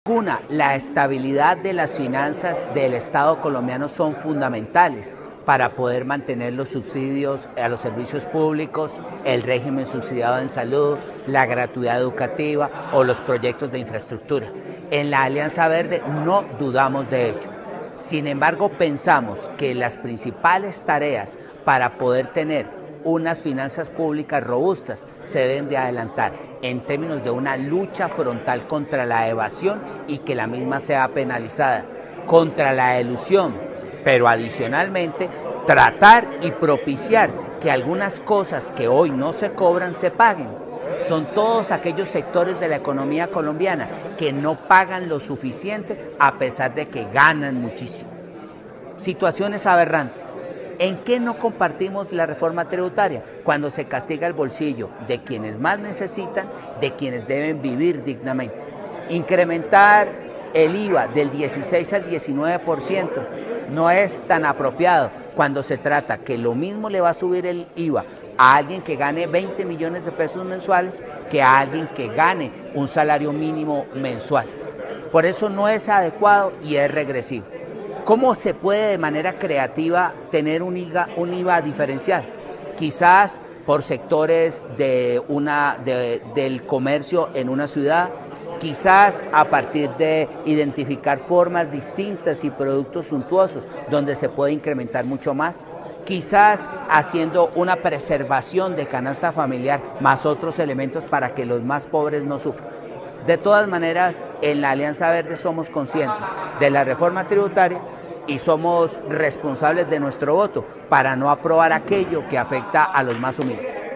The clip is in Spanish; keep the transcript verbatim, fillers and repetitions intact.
Una, la estabilidad de las finanzas del Estado colombiano son fundamentales para poder mantener los subsidios a los servicios públicos, el régimen subsidiado en salud, la gratuidad educativa o los proyectos de infraestructura. En la Alianza Verde no dudamos de ello. Sin embargo, pensamos que las principales tareas para poder tener unas finanzas públicas robustas se deben de adelantar en términos de una lucha frontal contra la evasión y que la misma sea penalizada, contra la elusión, pero adicionalmente tratar y propiciar que algunas cosas que hoy no se cobran se paguen. Son todos aquellos sectores de la economía colombiana que no pagan lo suficiente a pesar de que ganan muchísimo. Situaciones aberrantes. ¿En qué no compartimos la reforma tributaria? Cuando se castiga el bolsillo de quienes más necesitan, de quienes deben vivir dignamente. Incrementar el I V A del dieciséis al diecinueve por ciento no es tan apropiado cuando se trata que lo mismo le va a subir el I V A a alguien que gane veinte millones de pesos mensuales que a alguien que gane un salario mínimo mensual. Por eso no es adecuado y es regresivo. ¿Cómo se puede de manera creativa tener un I V A, un I V A diferencial? Quizás por sectores de una, de, del comercio en una ciudad, quizás a partir de identificar formas distintas y productos suntuosos donde se puede incrementar mucho más, quizás haciendo una preservación de canasta familiar más otros elementos para que los más pobres no sufran. De todas maneras, en la Alianza Verde somos conscientes de la reforma tributaria y somos responsables de nuestro voto para no aprobar aquello que afecta a los más humildes.